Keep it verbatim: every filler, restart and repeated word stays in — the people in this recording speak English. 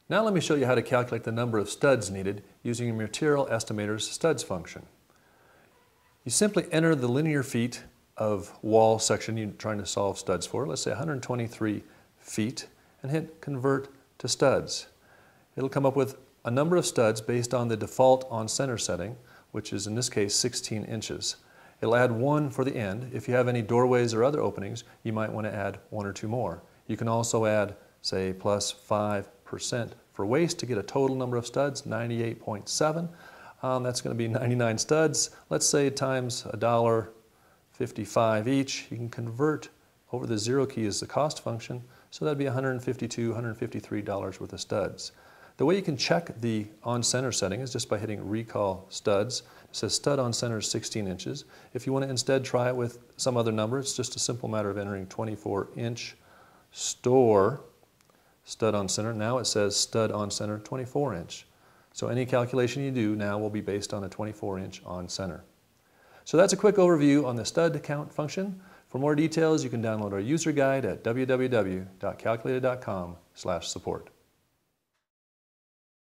Now let me show you how to calculate the number of studs needed using your Material Estimator's studs function. You simply enter the linear feet of wall section you're trying to solve studs for, let's say one hundred twenty-three feet, and hit Convert to Studs. It'll come up with a number of studs based on the default on-center setting, which is in this case sixteen inches. It'll add one for the end. If you have any doorways or other openings, you might want to add one or two more. You can also add, say, plus five percent for waist to get a total number of studs, ninety-eight point seven. Um, that's going to be ninety-nine studs. Let's say times a dollar fifty-five each. You can convert over the zero key as the cost function, so that'd be one hundred fifty-two, one hundred fifty-three dollars worth of studs. The way you can check the on-center setting is just by hitting Recall Studs. It says stud on center is sixteen inches. If you want to instead try it with some other number, it's just a simple matter of entering twenty-four inch store stud on center. Now it says stud on center twenty-four inch. So any calculation you do now will be based on a twenty-four inch on center. So that's a quick overview on the stud count function. For more details, you can download our user guide at w w w dot calculated dot com slash support.